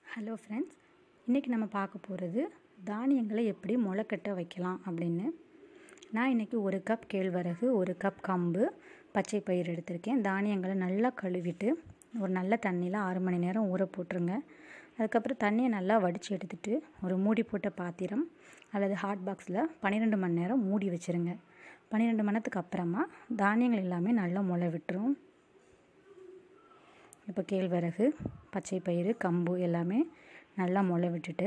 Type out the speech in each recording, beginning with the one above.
Hello friends, இன்றைக்கி நம்ம பார்க்க போகிறது தானியங்களை எப்படி முளைக்கட்ட வைக்கலாம் அப்படின்னு. நான் இன்றைக்கி 1 கப் கேழ்வரகு, 1 கப் கம்பு, பச்சை பயிர் எடுத்திருக்கேன். தானியங்களை நல்லா கழுவிட்டு ஒரு நல்ல தண்ணியில் 6 மணி நேரம் ஊற போட்டுருங்க. அதுக்கப்புறம் தண்ணியை நல்லா வடித்து எடுத்துகிட்டு ஒரு மூடி போட்ட பாத்திரம் அல்லது ஹாட் பாக்ஸில் 12 மணி நேரம் மூடி வச்சுருங்க. 12 மணி நேரத்துக்கு அப்புறமா தானியங்கள் எல்லாமே நல்லா முளை விட்டுரும். இப்போ கேழ்வரகு, பச்சை பயிறு, கம்பு எல்லாமே நல்லா முளை விட்டுட்டு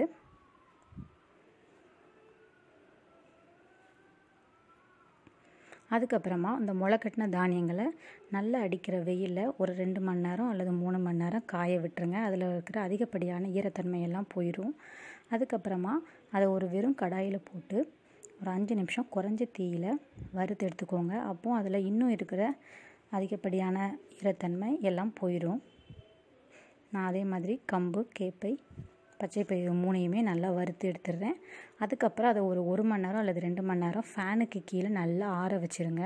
அதுக்கப்புறமா இந்த முளை கட்டின தானியங்களை நல்லா அடிக்கிற வெயிலில் ஒரு 2 மணி நேரம் அல்லது 3 மணி நேரம் காய விட்டுருங்க. அதில் இருக்கிற அதிகப்படியான ஈரத்தன்மையெல்லாம் போயிடும். அதுக்கப்புறமா அதை ஒரு வெறும் கடாயில் போட்டு ஒரு 5 நிமிஷம் குறைஞ்ச தீயில் வறுத்து எடுத்துக்கோங்க. அப்போது அதில் இன்னும் இருக்கிற அதிகப்படியான ஈரத்தன்மை எல்லாம் போயிடும். நான் அதே மாதிரி கம்பு, கேப்பை, பச்சை பயிறு 3யுமே நல்லா வறுத்து எடுத்துடுறேன். அதுக்கப்புறம் அதை ஒரு 1 மணி நேரம் அல்லது 2 மணி நேரம் ஃபேனுக்கு கீழே நல்லா ஆற வச்சுருங்க.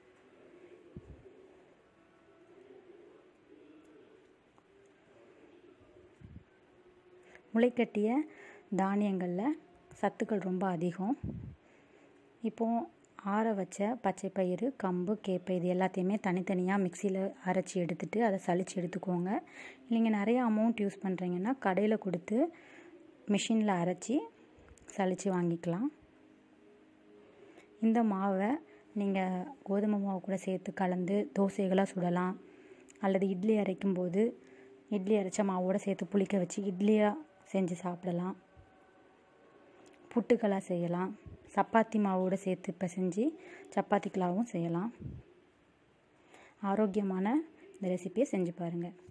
முளைக்கட்டிய தானியங்களில் சத்துக்கள் ரொம்ப அதிகம். இப்போது ஆற வச்ச பச்சை பயிறு, கம்பு, கேப்பை இது எல்லாத்தையுமே தனித்தனியாக மிக்சியில் அரைச்சி எடுத்துகிட்டு அதை சலித்து எடுத்துக்கோங்க. நீங்கள் நிறைய அமௌண்ட் யூஸ் பண்ணுறீங்கன்னா கடையில் கொடுத்து மிஷினில் அரைச்சி சலித்து வாங்கிக்கலாம். இந்த மாவை நீங்கள் கோதுமை மாவு கூட சேர்த்து கலந்து தோசைகளாக சுடலாம், அல்லது இட்லி அரைக்கும்போது இட்லி அரைச்ச மாவோடு சேர்த்து புளிக்க வச்சு இட்லியாக செஞ்சு சாப்பிடலாம், புட்டுக்களாக செய்யலாம், சப்பாத்தி மாவோடு சேர்த்து பிசைஞ்சு சப்பாத்திக்களாகவும் செய்யலாம். ஆரோக்கியமான இந்த ரெசிபியை செஞ்சு பாருங்கள்.